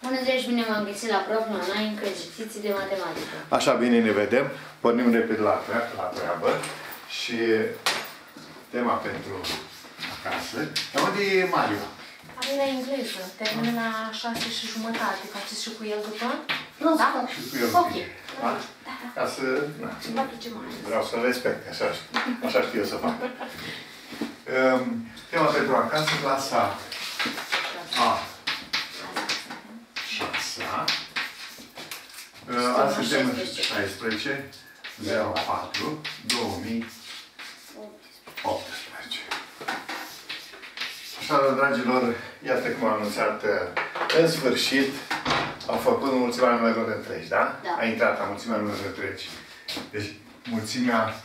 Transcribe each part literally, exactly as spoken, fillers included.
Bună ziua și bine m-am găsit la prof online cu exerciții de matematică. Așa, bine ne vedem. Pornim repede la, la treabă. Și tema pentru acasă. Dar unde e Mario? Are la engleză. Termină la șase și jumătate. Faceți și cu el după? Vreau da? să fac și cu el. Ok. Da? Da, da. Ca să... Na. Va place mai. Vreau să-l respect. Așa, așa știu eu să fac. Um, tema pentru acasă, clasa A. șase. Uh, azi suntem șaisprezece zero patru două mii optsprezece. Așa, dragilor, iată cum am anunțat, în sfârșit, am făcut mulțimea numerelor întregi, da? Da. A intrat la mulțimea numerelor întregi. Deci, mulțimea...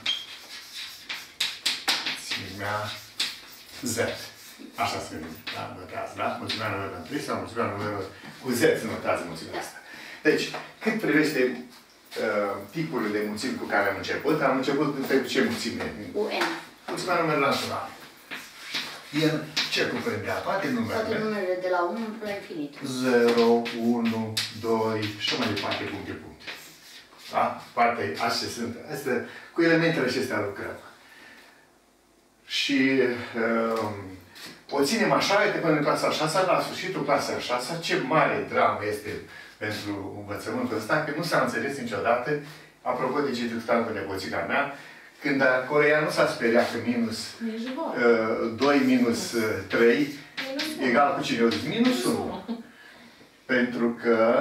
mulțimea Z. Așa se da, notează, da? Mulțimea numerelor întregi sau mulțimea numerelor cu Z se notează mulțimea asta. Deci, cât privește uh, tipurile de mulțimi cu care am început, am început cu ce mulțime? Cu N. Mulțimea numerelor naturale. El ce cuprindea? Toate numerele. Toate numerele de la unu până la infinit. zero, unu, doi și mai departe, puncte, puncte. Da? Poate, astea sunt. Astea, cu elementele acestea lucrăm. Și uh, o ținem așa, uite, până în clasa a șasea, la sfârșitul clasei a șasea, ce mare dramă este pentru învățământul ăsta, că nu s-a înțeles niciodată, apropo de ce discutam cu nepoțica mea, când acolo ea nu s-a speriat că minus uh, doi minus uh, trei egal cu cine? Minus unu. Pentru că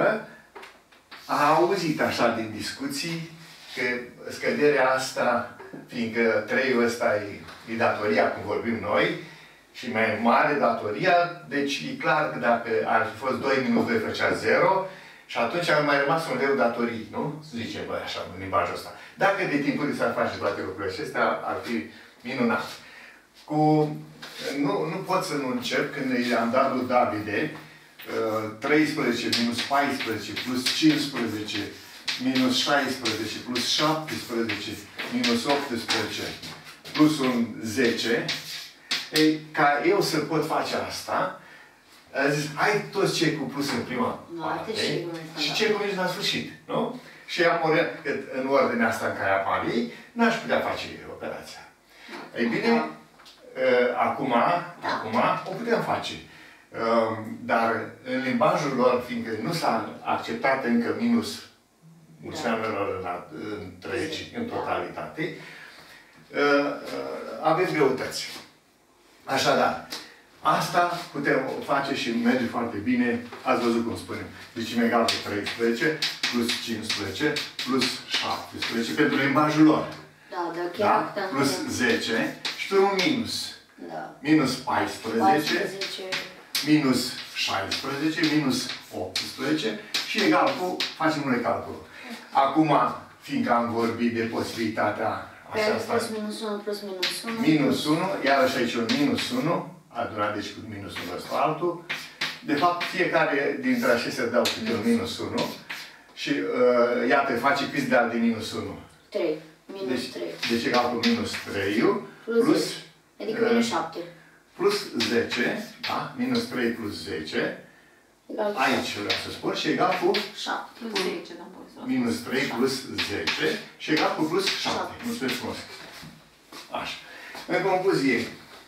a auzit așa din discuții că scăderea asta, fiindcă trei-ul ăsta e, e datoria, cum vorbim noi, și mai mare datoria, deci e clar că dacă ar fi fost doi minus doi făcea zero, și atunci ar mai rămas un leu datorii, nu? Zice, băi, așa, în limbajul ăsta. Dacă de timpul s-ar face toate lucrurile acestea, ar fi minunat. Cu... Nu, nu pot să nu încep când i-am dat lui Davide treisprezece minus paisprezece plus cincisprezece minus șaisprezece plus șaptesprezece minus optsprezece plus un zece. Ei, ca eu să pot face asta, a zis, ai toți cei cu plus în prima Nu, parte și, și cei cu minus la sfârșit, nu? Și am orientat că în ordinea asta în care apar ei, n-aș putea face operația. Ei bine, da. uh, acum, da. acum o putem face. Uh, dar în limbajul lor, fiindcă nu s-a acceptat încă minus mulțimea numerelor da. întregi, în totalitate, uh, uh, avem greutăți. Așadar, asta putem face și merge foarte bine. Ați văzut cum spunem. Deci e egal cu treisprezece plus cincisprezece plus șaptesprezece pentru limbajul lor. Da, da, chiar da? Plus zece și pe un minus. Da. Minus paisprezece, paisprezece, minus șaisprezece, minus optsprezece și egal cu, facem noi calculul. Acum, fiindcă am vorbit de posibilitatea aceasta, plus minus unu, plus minus unu. Minus unu, iarăși aici un minus unu, adunat deci cu minus unu ăsta altul. De fapt, fiecare dintre acestea dau câte un minus unu. Și uh, iată, face câți de de minus unu? trei. Minus deci, trei. Deci egal cu minus trei plus, plus zece. Adică minus șapte. Plus zece, da? Minus trei plus zece. Egal aici vreau să spun și egal cu șapte. Plus zece, da, pot minus trei plus zece și egal cu plus șapte. Mulțumesc frumos. Așa. În concluzie,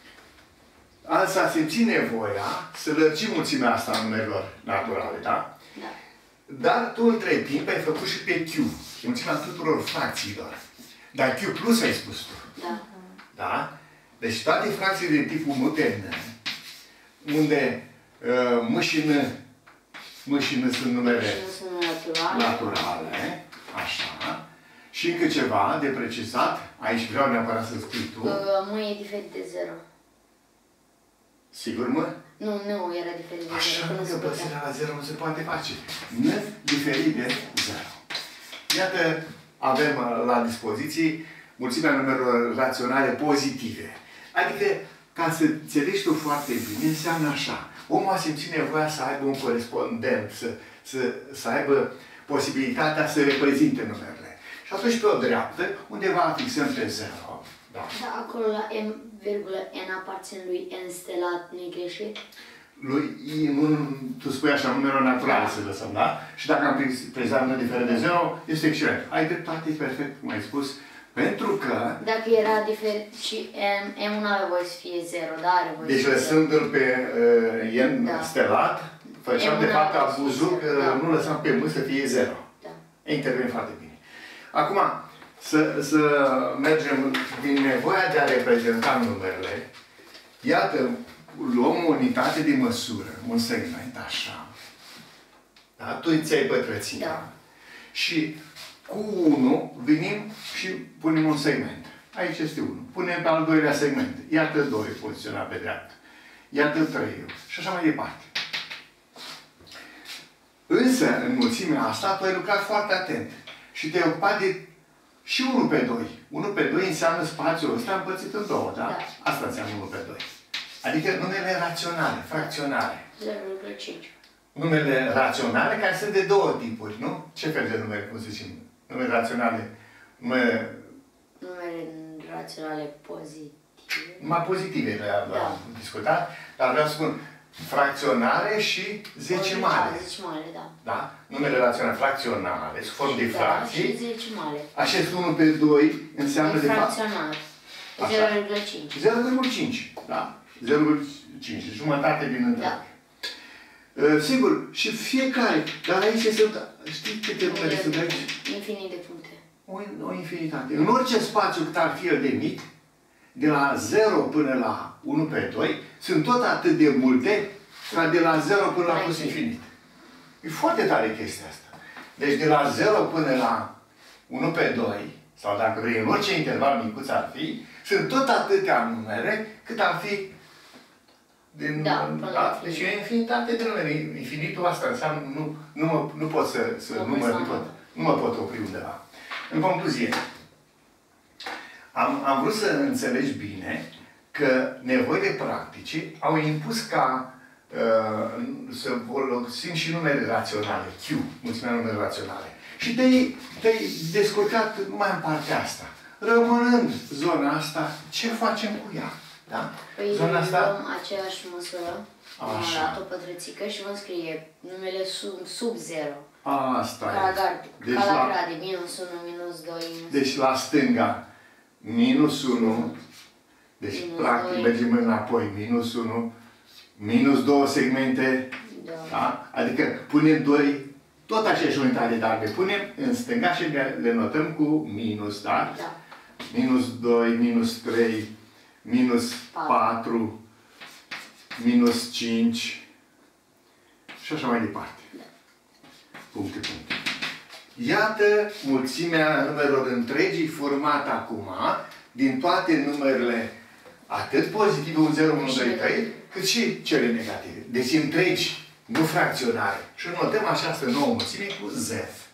azi s-a simțit nevoia să lărgim mulțimea asta a numerelor naturale, da? Da. Dar tu între timp ai făcut și pe Q, mulțimea tuturor fracțiilor. Dar Q plus ai spus tu. Da. Da? Deci toate fracțiile de tipul muten, unde uh, M și N, M și N sunt numere naturale. naturale, așa. Și încă ceva de precizat, aici vreau neapărat să scrii tu. M e diferit de zero. Sigur, mă? Nu, nu era diferit de așa, zero. Așa, că păsirea la zero nu se poate face. N diferit de zero. Iată, avem la dispoziție mulțimea numerelor raționale pozitive. Adică, ca să înțelegi tu foarte bine, înseamnă așa. Omul a simțit nevoia să aibă un corespondent, să, să, să aibă posibilitatea să reprezinte numerele. Și atunci, pe o dreaptă, undeva fixăm pe zero. Da. Da, acolo la M, virgulă, N aparțin lui N stelat, nu-i greșit? lui I, nu, tu spui așa, numere naturale să lăsăm, da? Și dacă am prezat nu diferă de zero, este excelent. Ai dreptate, perfect, cum ai spus, pentru că... Dacă era diferit și M, M nu avea voie să fie zero, da? Are voie Deci să fie lăsându-l pe uh, N Da. stelat, făceam M de nu fapt avea voie să abuzul fie că zero, da. nu lăsam pe M să fie zero. Da. Intervine foarte bine. Acum, să, să mergem din nevoia de a reprezenta numerele. Iată, luăm o unitate de măsură, un segment, așa. Da? Tu ți-ai pătrăția. Da. Și cu unu venim și punem un segment. Aici este unu. Punem pe al doilea segment. Iată doi poziționat pe dreapta. Iată trei. Și așa mai departe. Însă, în mulțimea asta, tu ai lucrat foarte atent. Și te-ai ocupat de și unu pe doi. unu pe doi înseamnă spațiul ăsta împărțit în două, da? Da. Asta înseamnă unu pe doi. Adică numele raționale, fracționare. zero virgulă cinci. Numele raționale care sunt de două tipuri, nu? Ce fel de numere, cum să zicem? Numere raționale, numere... Numere raționale pozitive. Numai pozitive le-am Da. discutat, dar vreau să spun fracționare și zecimale. Zecimale, da. Da? Numele raționale fracționale, sub formă de Da, fracții. și zecimale. Acest unu pe doi înseamnă de fapt Fracționat. Așa. zero virgulă cinci. zero virgulă cinci. Da? zero virgulă cinci. Jumătate din întregul. Da. Uh, sigur, și fiecare, dar aici sunt, știi câte numere sunt aici? Infinit de puncte. O, o infinitate. În orice spațiu cât ar fi el de mic, de la zero până la unu pe doi, sunt tot atât de multe ca de la zero până la plus infinit. E foarte tare chestia asta. Deci de la zero până la unu pe doi, sau dacă vrei, în orice interval micuț ar fi, sunt tot atâtea numere cât ar fi din, Da, până la da? infinit. Deci e o infinitate de numere. Infinitul asta înseamnă, nu, nu, mă, nu pot să, să Nu număr, poți nu să pot, nu mă pot opri undeva. În concluzie, am, am vrut să înțelegi bine că nevoile practice au impus ca uh, să folosim și numere raționale, Q, mulțimea numere raționale. Și te-ai te descurcat numai în partea asta. Rămânând zona asta, ce facem cu ea? Da? Păi Zona asta... luăm aceeași măsură, Așa. am luat o pătrățică și vom scrie numele sub, sub zero. Asta Ca la, e. gard, Deci ca la la, grade, minus unu, minus doi, minus... deci la stânga, minus unu. Deci, Minus practic, doi. mergem înapoi. Minus unu, minus două segmente. Da. Da? Adică punem doi, tot aceeași unitate, dar le punem în stânga și le, le notăm cu minus, da? Da. Minus doi, minus trei, minus patru, minus cinci și așa mai departe. Da. Puncte, puncte. Iată mulțimea numerelor întregi formată acum din toate numerele atât pozitive, un zero, unu, doi, trei, cât și cele negative. Deci întregi, nu fracționare. Și notăm această nouă mulțime cu Z.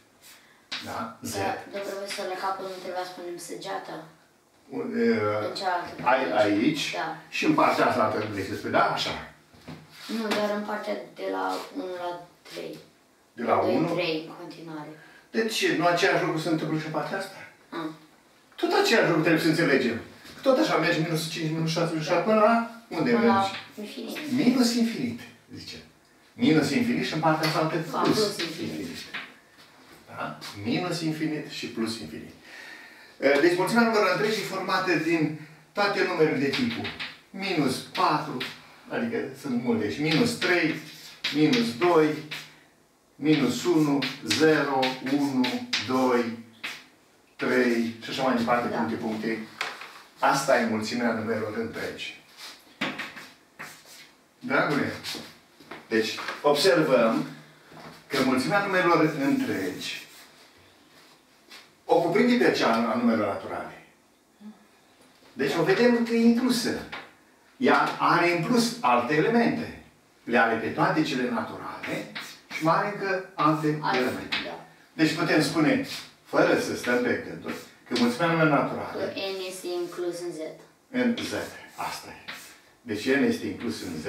Da? Z. Da, de profesorule, capul nu trebuia să punem săgeată. Un, În cealaltă uh, ai, parte. aici Da. și în partea asta trebuie să spui, da? Așa. Nu, doar în partea de la unu la trei. De la doi, unu. trei în continuare. De ce? Nu același lucru se întâmplă și în partea asta? Ah. Tot același lucru trebuie să înțelegem. Tot așa mergi minus cinci, minus șase, minus șapte, până la unde Până la mergi? infinit. Minus infinit, zice. Minus infinit și în partea asta plus, Ah, plus infinit. infinit. Da? Minus infinit și plus infinit. Deci mulțimea numerelor întregi e formată din toate numerele de tipul minus patru, adică sunt multe aici, minus trei, minus doi, minus unu, zero, unu, doi, trei și așa mai departe, Da. puncte, puncte. Asta e mulțimea numerelor întregi. Dragule, deci observăm că mulțimea numerelor întregi o cuprinde pe cea a numerelor naturale. Deci o vedem că e inclusă. Ea are în plus alte elemente. Le are pe toate cele naturale și mai are încă alte Alt, elemente. da. Deci putem spune, fără să stăm pe gânduri, că mulțimea numerelor naturale Că N este inclus în Z. în Z. Asta e. Deci N este inclus în Z.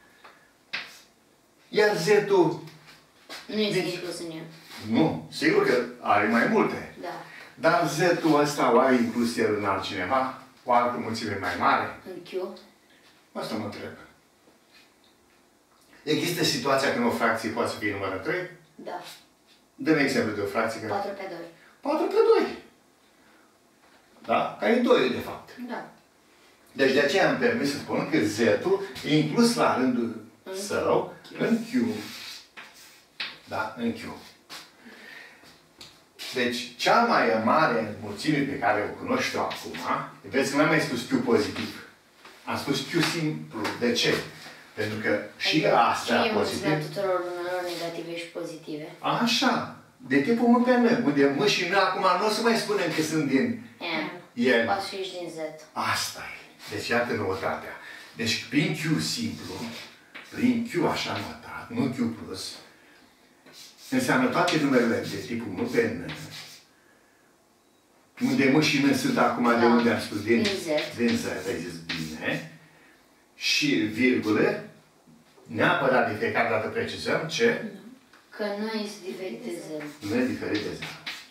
Iar Z-ul, Nu este Deci- inclus în el. nu, sigur că are mai multe. Da. Dar Z-ul ăsta o are inclus el în altcineva? O altă mulțime mai mare? În Q. Asta mă întreb. Există situația când o fracție poate să fie numărul trei? Da. Dă-mi exemplu de o fracție care... patru pe doi. patru pe doi. Da? Care e doi, de fapt. Da. Deci de aceea îmi permis să spun că Z-ul e inclus la rândul în său în Q. Da? În Q. Deci, cea mai mare mulțime pe care o cunoști eu acum, vezi că n-am mai spus Q pozitiv. Am spus Q simplu. De ce? Pentru că și adică astea pozitive. pozitive... Și tuturor numerelor negative și pozitive. Așa. De tipul M pe M. Unde M și N acum nu o să mai spunem că sunt din M. el. Poate fi și din Z. Asta e. Deci iată noutatea. Deci prin Q simplu, prin Q așa notat, nu Q plus, înseamnă toate numerele de tipul M pe N, unde M și N sunt acum da. De unde am spus? Din, din Z. Din Z, ai zis bine. Și virgule, neapărat de fiecare dată precizăm ce? Că nu este diferit de Z. Nu e diferit de Z.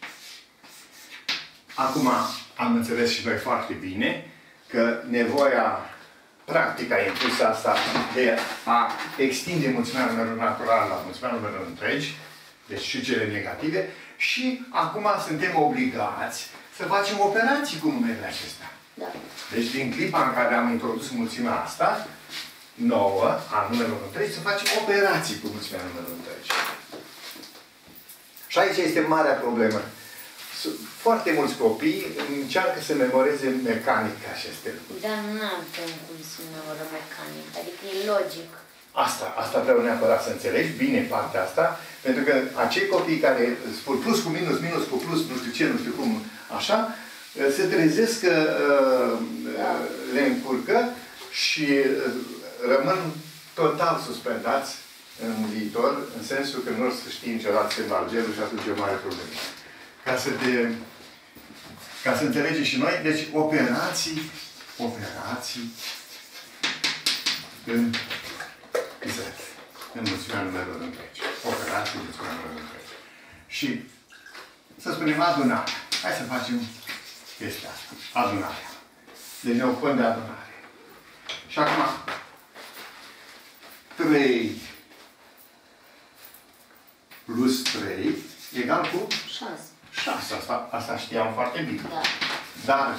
Acum am înțeles și noi foarte bine că nevoia practică a impus asta de a extinde mulțimea numerelor naturale la mulțimea numerelor întregi, deci și cele negative, și acum suntem obligați să facem operații cu numerele acestea. Da. Deci din clipa în care am introdus mulțimea asta, nouă, a numerelor întregi, să facem operații cu mulțimea numerelor întregi. Și aici este marea problemă. Foarte mulți copii încearcă să memoreze mecanic aceste lucruri. Dar nu avem cum să memorăm mecanic, adică e logic. Asta, asta vreau neapărat să înțelegi bine partea asta, pentru că acei copii care spun plus cu minus, minus cu plus, nu știu ce, nu știu cum, așa, se trezesc că da. Le încurcă și rămân total suspendați în viitor, în sensul că nu o să știi niciodată semnalgelul și atunci e o mare problemă. Ca să te... Ca să înțelegem și noi, deci operații, operații în Z, în mulțimea numerelor întregi. Operații în mulțimea numerelor întregi. Și să spunem adunarea. Hai să facem chestia asta. Adunarea. Deci ne ocupăm de adunare. Și acum, trei plus trei egal cu șase. șase. Asta, asta știam foarte bine. Da. Dar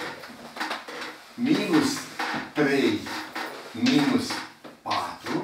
minus trei minus patru.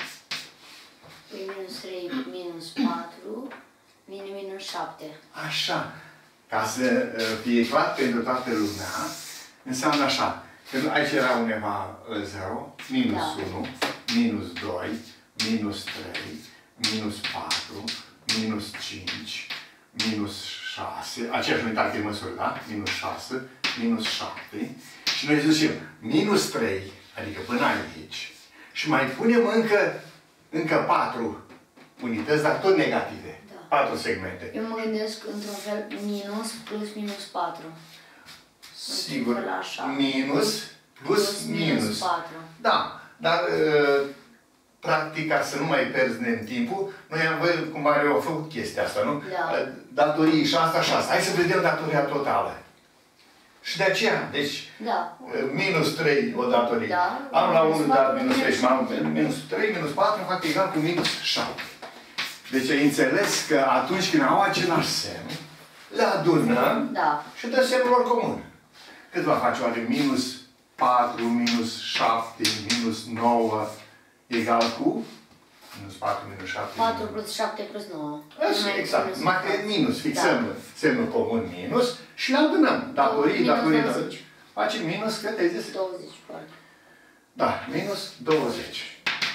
Păi minus trei minus patru, vine minus șapte. Așa. Ca să fie clar pentru toată lumea, înseamnă așa. Că aici era undeva zero, minus da. unu, minus doi, minus trei, minus patru, minus cinci, minus șase, aceeași unitate de măsură, da? Minus șase, minus șapte. Și noi zicem, minus trei, adică până aici, și mai punem încă, încă patru unități, dar tot negative. Da. patru segmente. Eu mă gândesc într-un fel minus plus minus patru. Sigur, minus plus, plus minus. minus patru. Da, dar practic, ca să nu mai pierzi în timpul, noi am văzut cum are au făcut chestia asta, nu? Da. Datorii și asta și asta. Hai să vedem datoria totală. Și de aceea, deci, da. minus trei o datorie. Da. Am la unu dat minus trei și am minus trei, minus patru, fac egal cu minus șapte. Deci ai înțeles că atunci când au același semn, le adunăm da. Și dă semnul lor comun. Cât va face oare minus patru, minus șapte, minus nouă, egal cu? Minus patru, minus șapte. patru plus șapte plus nouă. Exact. Numai că minus. Fixăm da. Semnul comun minus și le adunăm. Datorii, datorii, datorii. Facem minus, cât ai zis? douăzeci, poate. Da, minus douăzeci.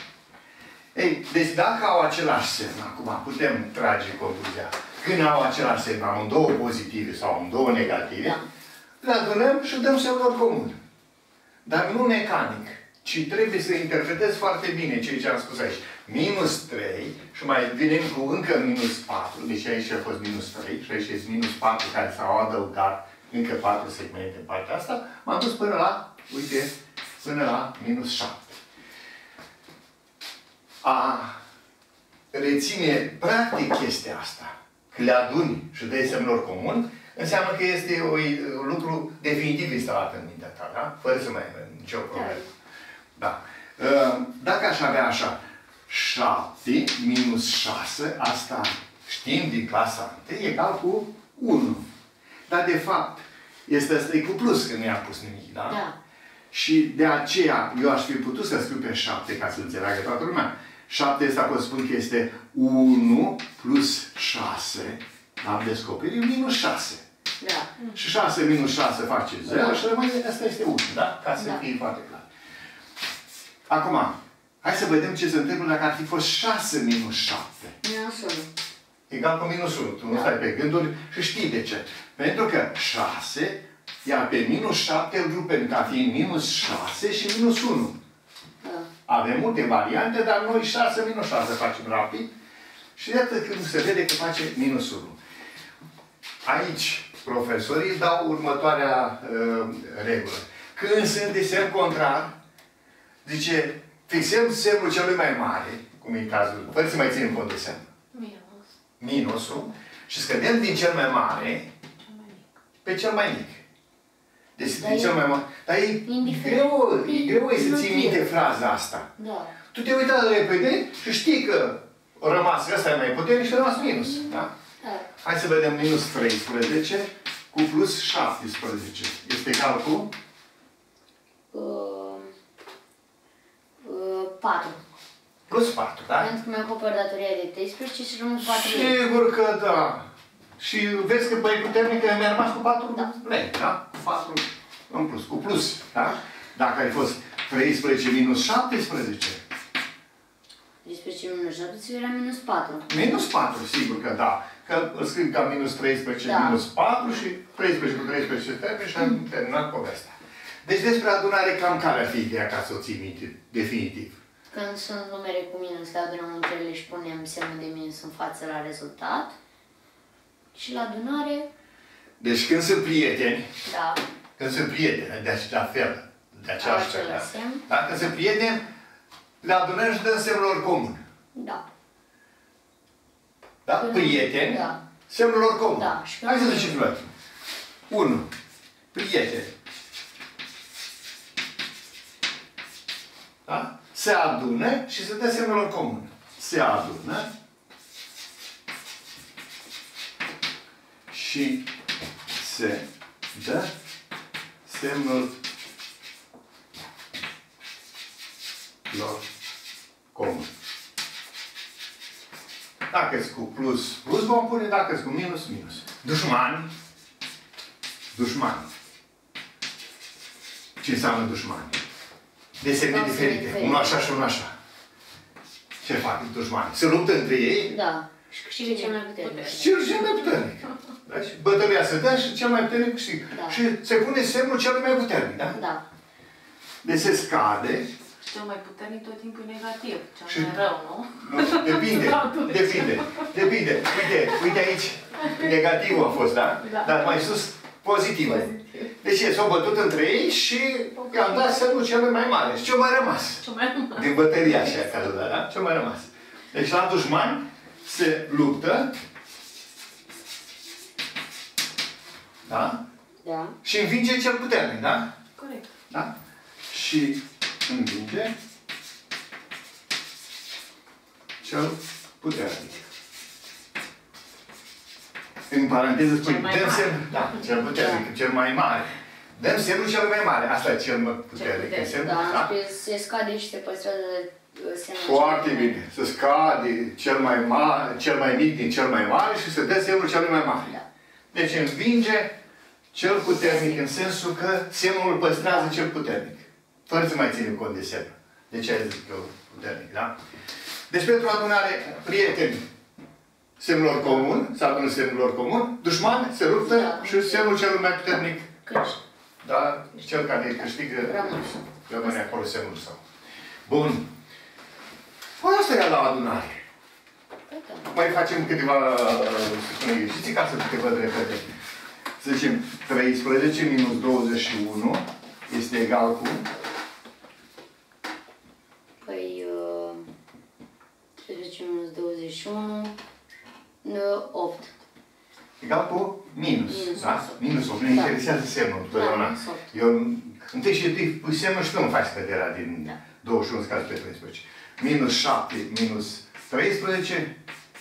Ei, deci dacă au același semn, acum putem trage concluzia. Când au același semn, amândouă pozitive sau amândouă negative, da. Le adunăm și dăm semnul lor comun. Dar nu mecanic, ci trebuie să interpretezi foarte bine ceea ce am spus aici. Minus trei și mai venim cu încă minus patru, deci aici a fost minus trei și aici este minus patru care s-au adăugat încă patru segmente în partea asta, m-am dus până la, uite, până la minus șapte. A reține practic chestia asta, că le aduni și dai semnul comun, înseamnă că este un lucru definitiv instalat în mintea ta, da? Fără să mai avem nicio problemă. Da. Dacă aș avea așa, șapte minus șase, asta știm din clasa unu, e egal cu unu. Dar de fapt, este ăsta e cu plus, că nu i-am pus nimic, da? Da. Și de aceea eu aș fi putut să scriu pe șapte, ca să înțeleagă toată lumea. șapte ăsta pot spun că este unu plus șase, am descoperit, minus șase. Da. Și șase minus șase face zero Da. și rămâne, asta este unu, da? Ca să Da. fie foarte clar. Acum, hai să vedem ce se întâmplă dacă ar fi fost șase minus șapte. Minus unu. Egal cu minus unu. Tu nu Da. stai pe gânduri și știi de ce. Pentru că șase, iar pe minus șapte îl grupăm ca fiind minus șase și minus unu. Da. Avem multe variante, dar noi șase minus șase facem rapid. Și iată când se vede că face minus unu. Aici, profesorii dau următoarea uh, regulă. Când sunt de semn contrar, zice, fixăm semnul celui mai mare, cum e cazul, fără să mai ținem cont de semn. Minus. Minusul, și scădem din cel mai mare Cel mai mic. pe cel mai mic. Deci Dar din e cel mai mare. Dar e indiferent greu, e prin greu e să ții motiv. minte fraza asta. Da. Tu te uita repede și știi că a rămas, ăsta e mai puternic și a rămas minus. Da? Da. Hai să vedem minus treisprezece cu plus șaptesprezece. Este egal cu Uh, uh, patru. plus patru, da? Pentru că mi-am acoperit datoria de treisprezece și rămân patru lei. Sigur că da. Și vezi că băi puternic că mi-a rămas cu patru Da. lei, da? Cu patru în plus, cu plus, da? Dacă ai fost treisprezece minus șaptesprezece, treisprezece minus șaptesprezece era minus patru. minus patru, sigur că da. Că îl scriu ca minus treisprezece Da. minus patru și treisprezece cu treisprezece termen și am terminat povestea. Deci despre adunare cam care ar fi ideea ca să o ții minte definitiv? Când sunt numere cu minus, le adunăm între ele și punem semnul de minus în față la rezultat. Și la adunare, Deci când sunt prieteni, da, când sunt prieteni, de același fel, de aceeași fel, același semn. da? Când sunt prieteni, le adunăm și dăm semnul lor comun. Da. Da? Când- Prieteni, da. semnul lor comun. Da. Și Hai să când- zicem noi. unu. Prieteni. Da? Se adună și se dă semnul lor comun. Se adună și se dă semnul lor comun. Dacă-s cu plus, plus vom pune, dacă-s cu minus, minus. Dușmani. Dușmani. Ce înseamnă dușmani? De semne Da, diferite. diferite. Unul așa și unul așa. Ce fac dușmani? Se luptă între ei Da. Și câștigă cel mai puternic. și cel cel mai puternic. Da? Și bătălia se dă și cel mai puternic câștigă. Da. Și se pune semnul celui mai puternic, da? Da. Deci se scade. Și cel mai puternic tot timpul e negativ. Cel Și- mai rău, nu? Nu, depinde, depinde, depinde. Uite, uite aici, negativul a fost, da? Da. Dar mai sus, pozitivul. Pozitiv. Deci s-au bătut între ei și i-am dat semnul cel mai mare. Și ce mai rămas? Cel mai rău. Din bătălia așa, care da, da? Ce mai rămas? Deci la dușmani se luptă, da? Da. Și învinge cel puternic, da? Corect. Da? Și învinge cel puternic. În paranteză spui, Cel mai dăm mare. semn, da, cel puternic, cel mai mare. Dăm semnul cel mai mare. Asta e cel mai puternic. puternic, Semnul, Da, da? da? Se scade și se păstrează uh, semnul. Foarte cel mai bine. Să scade cel mai, mare, cel mai mic din cel mai mare și să dă semnul cel mai mare. Da. Deci învinge cel puternic în sensul că semnul îl păstrează cel puternic. Fără să mai ținem cont de semn. De ce ai zis că puternic, da? Deci pentru adunare, prieteni, semnul lor comun, să adună semnul lor comun, dușmani, se luptă Da. și semnul celui mai puternic, Câști. da? Cel care câștigă, Rămâne. rămâne acolo semnul său. Bun. Păi asta era la adunare. Păi da. Mai facem câteva, să spunem, exerciții ca să te văd repede. Să zicem, treisprezece minus douăzeci și unu este egal cu Păi, uh, treizeci minus douăzeci și unu, uh, opt. egal cu minus. Minus Da? opt. Minus opt. Ne Da. interesează semnul întotdeauna. minus opt. Eu, întâi și întâi pui semnul și tu nu faci scăderea din Da. douăzeci și unu scazi pe treisprezece. minus șapte minus treisprezece.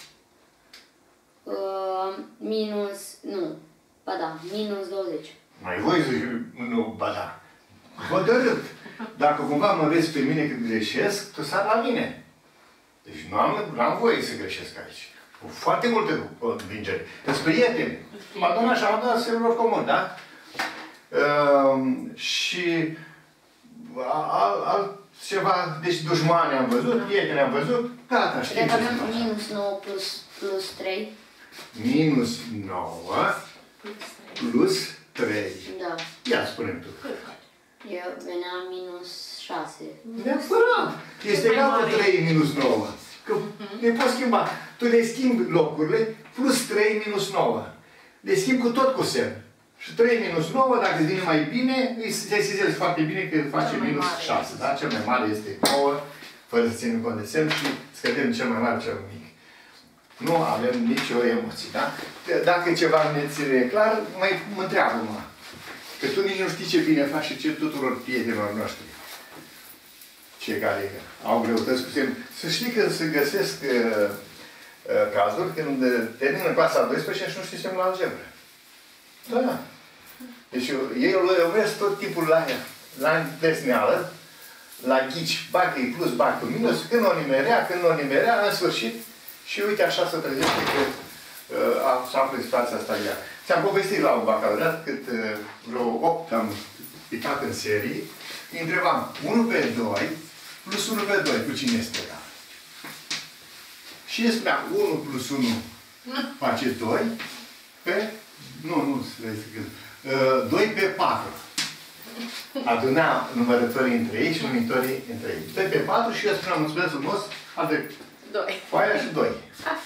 Uh, minus, nu, ba da, minus douăzeci. Mai voi zic, nu, ba da. Hotărât. Dacă cumva mă vezi pe mine că greșesc, tu sar la mine. Deci nu am, nu am voie să greșesc aici. Cu foarte multe convingeri. Sunt prieteni. M-a donat și am dat semnul comun, da? Uh, și al, al, ceva, deci dușmani am văzut, prieteni am văzut, gata, știm Cred că ce avem se minus nouă plus, plus trei. Minus nouă plus trei. Da. Ia spune-mi tu. Eu venea minus șase. Neapărat. Este egal cu trei minus nouă. Că ne poți schimba. Tu le schimbi locurile plus trei minus nouă. Le schimbi cu tot cu semn. Și trei minus nouă, dacă vine mai bine, îi sesizezi foarte bine că face minus șase. Da? Cel mai mare este nouă, fără să ținem cont de semn și scădem cel mai mare, cel mai mic. Nu avem nicio emoție, da? Dacă ceva ne ține clar, mai mă întreabă-mă. Că tu nici nu știi ce bine faci și ce tuturor prietenilor noștri. Cei care au greutăți cu semn. Să știi că se găsesc uh, uh, cazuri când termină clasa a douăsprezecea și nu știi semnul algebră. Da. Deci eu, eu îl vezi tot timpul la ea. La desneală, la ghici, bagă plus, bagă minus, când o nimerea, când o nimerea, în sfârșit. Și uite așa se trezește că uh, s-a află situația asta ea. Ți-am povestit la un bacalaureat cât uh, vreo opt am picat în serie. Îi întrebam unu pe doi plus unu pe doi. Cu cine este ăla? Și el spunea unu plus unu face doi pe... Nu, nu, uh, doi pe patru. Aduna numărătorii între ei și numitorii între ei. doi pe patru și eu spuneam mulțumesc frumos, ade doi. Foaia și doi.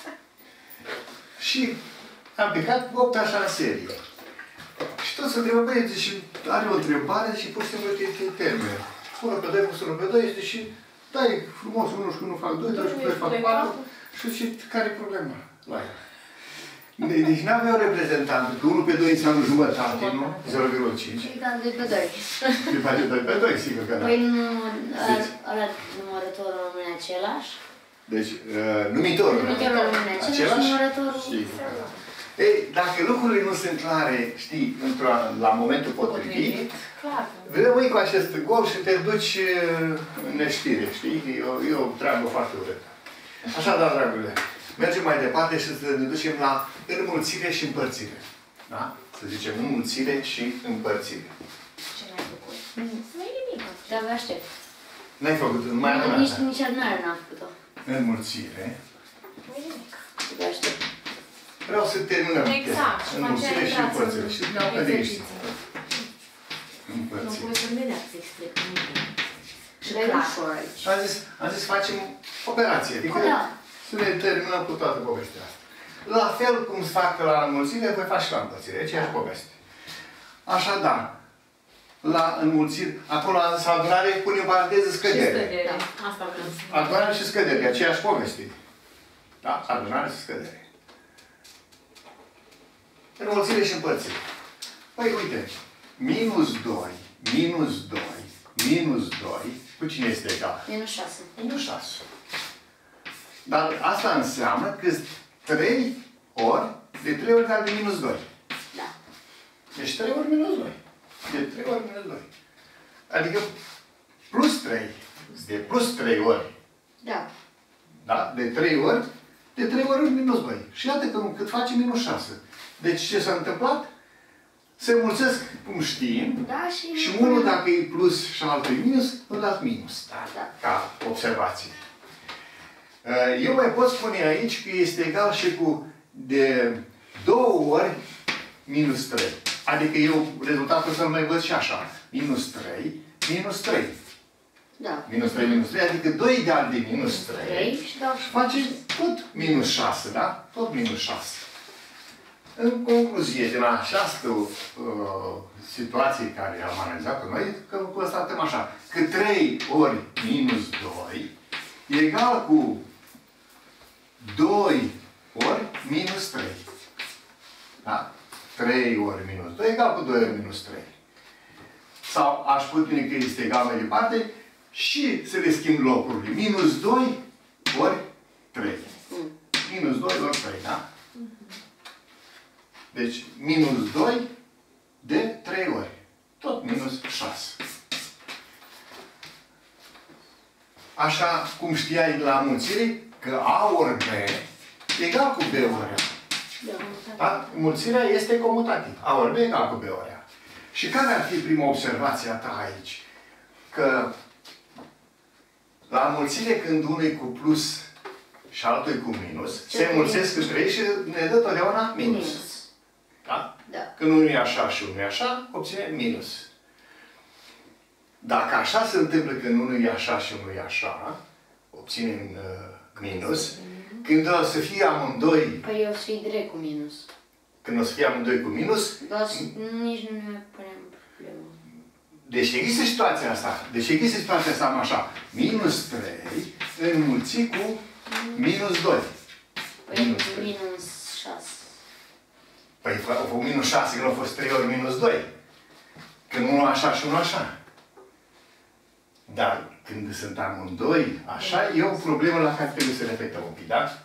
Și am picat opt așa în serie. Și tot se întrebă, băieți, și are o întrebare și pur și simplu te termenă. unu pe doi plus unu pe doi este și dai frumos unu și unu fac doi, doi și doi fac patru. Și zice, care e problema? Deci n-aveau reprezentant, că unu pe doi înseamnă jumătate, nu? zero virgulă cinci. Da, doi pe doi. Îi face doi pe doi, sigur că da. Păi nu, ăla numărătorul rămâne același. Deci, uh, numitorul Numitorul rămâne același, numărătorul... Sigur că da. Ei, dacă lucrurile nu sunt clare, știi, la momentul potrivit, rămâi cu acest gol și te duci în neștire, știi? E o, e o treabă foarte urâtă. Așa, da, dragurile. Mergem mai departe și să ne ducem la înmulțire și împărțire. Da? Să zicem înmulțire și împărțire. Ce n-ai făcut? Nu e nimic. De-abia aștept. N-ai făcut, mai am Nici, nici adunare n-am făcut-o. Înmulțire. Nu e nimic. De-abia aștept. Vreau să terminăm exact. înmulțire și împărțire. Și la exerciții. Nu Împărțire. poți să imediat să explic nimic. Și Dar e clar. ușor aici. Am zis, am zis facem operație. Adică Da. să ne terminăm cu toată povestea asta. La fel cum se fac la înmulțire, voi faci și la împărțire. E aceeași poveste. Așadar, la înmulțire, acolo la adunare punem paranteză scădere. Și scădere. Da. Asta vreau să Adunare și scădere, e aceeași poveste. Da? Adunare și scădere. Înmulțire și împărțire. Păi uite, minus doi, minus doi, minus doi, cu cine este egal? Minus șase. Minus șase. Dar asta înseamnă că trei ori, de trei ori egal de minus doi. Da. Deci trei ori minus doi. De trei ori minus doi. Adică plus trei. De plus trei ori. Da. Da? De trei ori, de trei ori minus doi. Și iată că cât face minus șase. Deci ce s-a întâmplat? Se mulțesc, cum știm, Da, și... și unul dacă e plus și altul e minus, îl dați minus. Da? Da. Ca observație. Eu mai pot spune aici că este egal și cu de două ori minus trei. Adică eu rezultatul să-l mai văd și așa. Minus trei, minus trei. Da. Minus trei, minus trei, adică doi egal de minus trei. trei și dau și Face tot minus șase, da? Tot minus șase. În concluzie, din această uh, situație care am analizat-o noi, că constatăm așa, că trei ori minus doi e egal cu doi ori minus trei. Da? trei ori minus doi egal cu doi ori minus trei. Sau aș spune că este egal mai departe, și să le schimb locurile. Minus doi ori trei. Mm. Minus doi ori trei, da? Deci, minus doi de trei ori. Tot minus șase. Așa cum știai la mulțire, că A ori B egal cu B ori A. Da? Mulțirea este comutativ. A ori B egal cu B ori A. Și care ar fi prima observație a ta aici? Că la mulțire, când unul e cu plus și altul e cu minus, Ce se mulțesc între ei și ne dă totdeauna minus. Minus. Da? Da. Când unul e așa și unul e așa, obținem minus. Dacă așa se întâmplă când unul e așa și unul e așa, obținem uh, minus. Când o să fie amândoi, Păi eu o să fie direct cu minus. când o să fie amândoi cu minus, Dar nici nu ne punem problemă. deci există situația asta. Deci există situația asta am așa. Minus trei înmulțit cu minus doi. Păi Minus trei. minus șase. Păi a fost minus șase, când a fost trei ori minus doi. Când unul așa și unul așa. Dar când sunt amândoi așa, e o problemă la care trebuie să reflectăm un pic, da?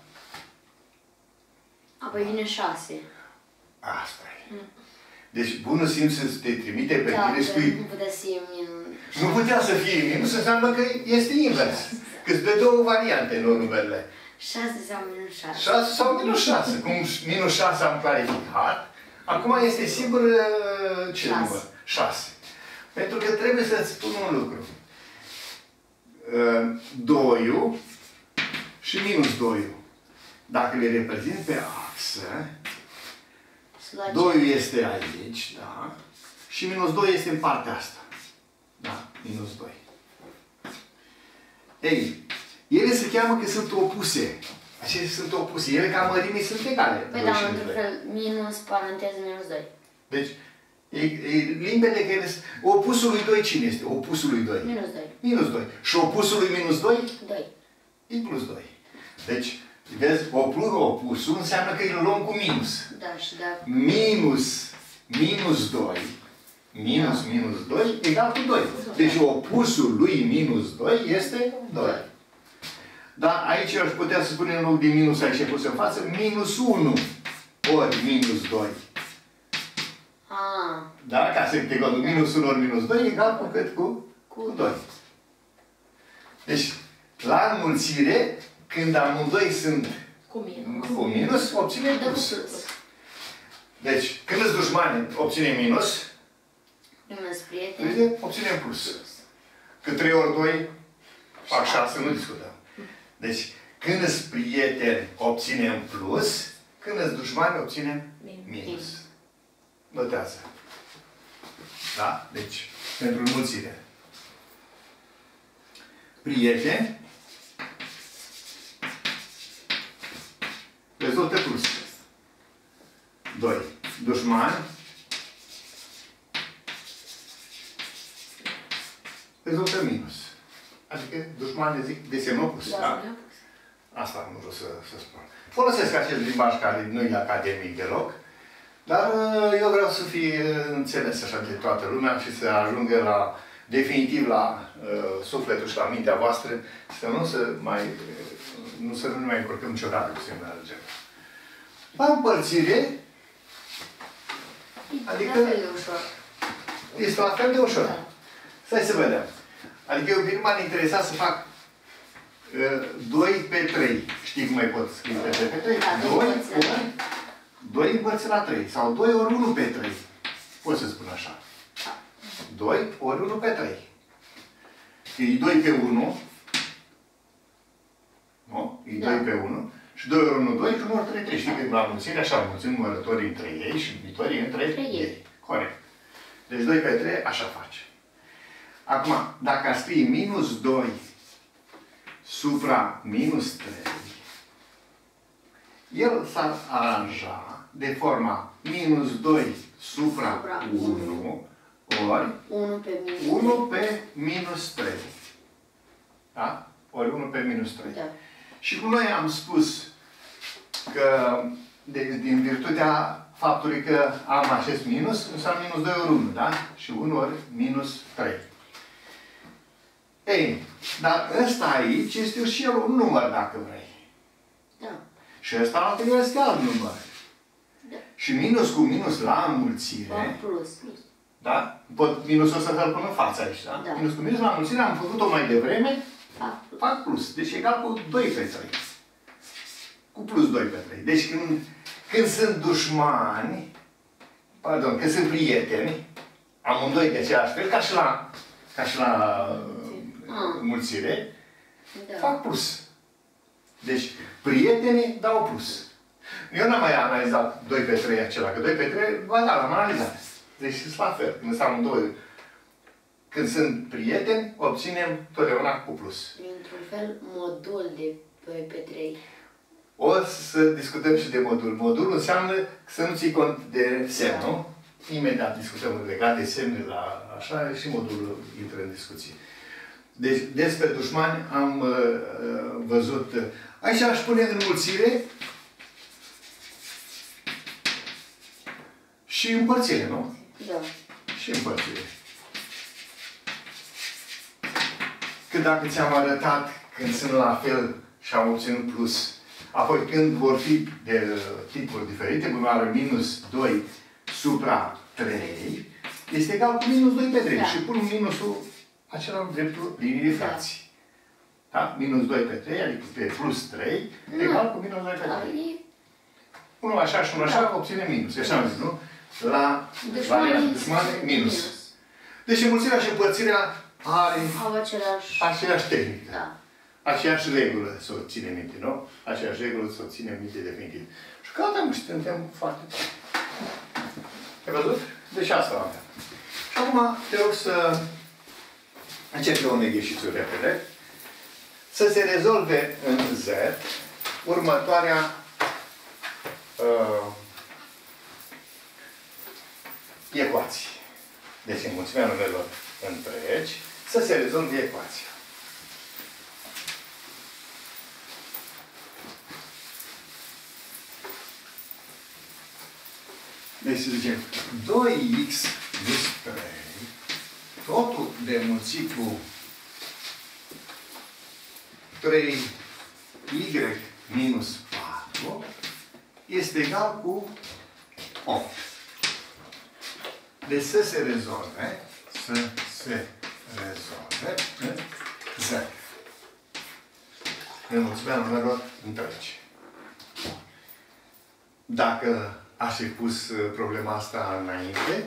Apoi vine șase. Asta e. Deci bunul simț să te trimite pe Da, tine, că spui, nu putea să fie minus. nu putea să fie minus, înseamnă că este invers. Că îți dă două variante în numerele. șase sau minus șase. șase sau minus șase. Cum minus șase am clarificat, acum este sigur uh, ce șase. număr? șase. Pentru că trebuie să-ți spun un lucru. Uh, doiul și minus doiul. Dacă le reprezint pe axă, doiul este aici, da? Și minus doi este în partea asta. Da? Minus doi. Ei, ele se cheamă că sunt opuse. Acestea sunt opuse. Ele ca mărime sunt egale. Păi doi da, și într-un doi. fel, minus, paranteză, minus doi. Deci, e, e limpede că ele sunt... Opusul lui doi cine este? Opusul lui doi. Minus doi. Minus doi. Și opusul lui minus doi? doi. E plus doi. Deci, vezi, opus, opusul înseamnă că îl luăm cu minus. Da, și dacă... Minus, minus doi, minus, minus doi, egal cu doi. Deci opusul lui minus doi este doi. Dar aici aș putea să spunem în loc de minus aici pus în față, minus unu ori minus doi. Ah, Da? Ca să te gândi, minus unu ori minus doi egal cu cât? Cu, cu doi. Deci, la înmulțire, când amândoi sunt Cu minus. cu minus, obținem dă cu plus. plus. Deci, când îți dușmani, obținem minus, Minus prieten. vede, obținem plus. Că trei ori doi fac șase, nu discutăm. Deci, când îți prieteni, obținem plus, când îți dușmani, obținem minus. Notează. Da? Deci, pentru înmulțire. Prieteni, rezultă plus. doi. Dușmani, rezultă minus. Adică dușmani zic desemnă plus. Da, Da? Asta nu vreau să, să spun. Folosesc acest limbaj care nu e academic deloc, dar eu vreau să fie înțeles așa de toată lumea și să ajungă la, definitiv la uh, sufletul și la mintea voastră, să nu se mai, nu să nu mai încurcăm niciodată cu semnul algebra. La împărțire, adică La fel de ușor. este la fel de ușor. Da. Stai să vedem. Adică eu bine m-am interesat să fac uh, doi pe trei. Știi cum mai pot scrie pe trei pe trei? Da, doi doi împărțit la ori doi împărțit la trei. Sau doi ori unu pe trei. Pot să spun așa. doi ori unu pe trei. E doi pe unu. Nu? E Da. doi pe unu. Și doi ori unu, doi și unu ori trei, trei. Știi că la mulțire așa mulțim numărătorii între ei și viitorii între Între ei. ei. Corect. Deci doi pe trei, așa face. Acum, dacă ar scrie minus doi supra minus trei, el s-ar aranja de forma minus doi supra Supra unu ori unu pe minus. unu pe minus trei. Da? Ori unu pe minus trei. Da. Și cum noi am spus că de, din virtutea faptului că am acest minus, înseamnă minus doi ori unu, da? Și unu ori minus trei. Ei, dar ăsta aici este și el un număr, dacă vrei. Da. Și ăsta este alt număr. Da. Și minus cu minus la înmulțire. Fac plus. Da? Pot minusul ăsta să-l pun în față aici, da? Da. Minus cu minus la înmulțire am făcut-o mai devreme. Fac plus. Fac plus. Deci egal cu doi pe trei. Cu plus doi pe trei. Deci când, când sunt dușmani, pardon, când sunt prieteni, amândoi de același fel, ca și la, ca și la uh, înmulțire, Da. fac plus. Deci, prietenii dau plus. Eu n-am mai analizat doi pe trei acela, că doi pe trei, ba da, l-am analizat. Deci sunt la fel. Când sunt amândoi, când sunt prieteni, obținem totdeauna cu plus. Într-un fel, modul de doi pe trei. O să discutăm și de modul. Modul înseamnă să nu ții cont de semn, nu? Imediat discutăm legat de semne la așa și modul intră în discuție. Deci, despre dușmani am uh, văzut. Uh, aici aș pune înmulțire și împărțire, nu? Da. Și împărțire. Că dacă ți-am arătat când sunt la fel și am obținut plus, apoi când vor fi de tipuri diferite, urmare minus doi supra trei, este egal cu minus doi pe trei. Da. Și pun minusul acela în dreptul liniei de fracții. Da? Minus doi pe trei, adică pe plus trei, Nu. egal cu minus doi pe Da, trei. e... Unul așa și unul așa, Da. obține minus. Așa am zis, nu? La Dușmanii varianta dușmani, minus. Deci înmulțirea și împărțirea are Au același... aceeași tehnică. Da. Aceeași regulă să o ținem minte, nu? Aceeași regulă să o ținem minte definitiv. Și căutăm și suntem foarte tare. Ai văzut? Deci asta am. Și acum te rog să încep eu un exercițiu repede. Să se rezolve în Z următoarea uh, ecuație. Deci înmulțimea numerelor întregi, să se rezolve ecuația. Deci să zicem doi x plus trei, totul de înmulțit cu trei y minus patru este egal cu opt. Deci să se rezolve, să se rezolve în Z. Înmulțimea numerelor întregi. Dacă aș fi pus problema asta înainte,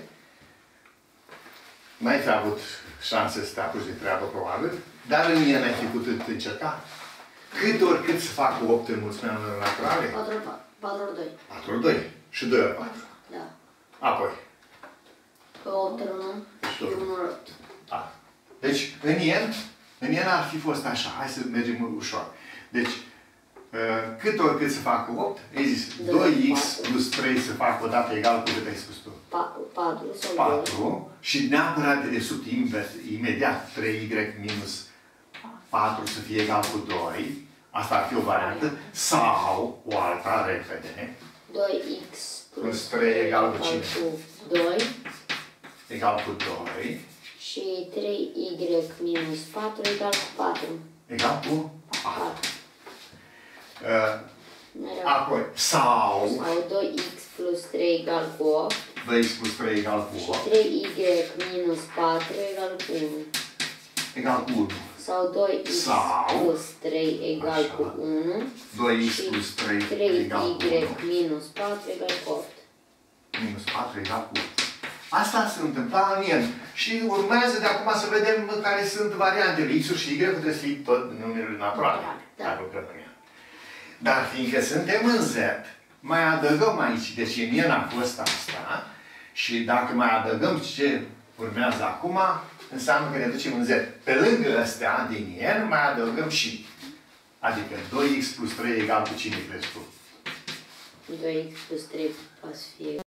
n-ai fi avut șanse să te apuci de treabă, probabil, dar în ea n-ai fi putut încerca. Cât ori cât să facă opt înmulțimea numerelor naturale? patru ori doi. patru ori doi. Și doi ori patru. Da. Apoi. Pe opt ori unu și unu ori opt. Da. Deci, în ien, în ien ar fi fost așa. Hai să mergem ușor. Deci, cât ori cât să facă opt, ai zis doi x plus trei să facă o dată egal cu cât ai spus tu? patru sau patru. Și neapărat de desubt invers, imediat trei y minus patru să fie egal cu doi. Asta ar fi o variantă. Sau o alta, repede. doi x Plus trei egal cu cine? cu doi. Egal cu doi. Și trei y minus patru egal cu patru. Egal cu patru. patru. Uh, Mereu. apoi, sau Sau doi x plus trei egal cu opt. doi x plus trei egal cu opt. trei y minus patru egal cu unu. Egal cu unu. Sau doi x Sau- plus trei egal Așa. cu unu. doi x Și plus trei trei egal cu y unu. minus patru egal cu opt. Minus patru egal cu unu. Asta se întâmpla în el. Și urmează de acum să vedem care sunt variantele. X-ul și Y trebuie să fie tot numerele naturale. Da. Care lucrăm în el. Dar fiindcă suntem în Z, mai adăugăm aici. Deci în el a fost asta. Și dacă mai adăugăm ce urmează acum, înseamnă că ne ducem în Z. Pe lângă astea din el, mai adăugăm și. Adică doi x plus trei egal cu cine crezi tu? doi x plus trei poate să fie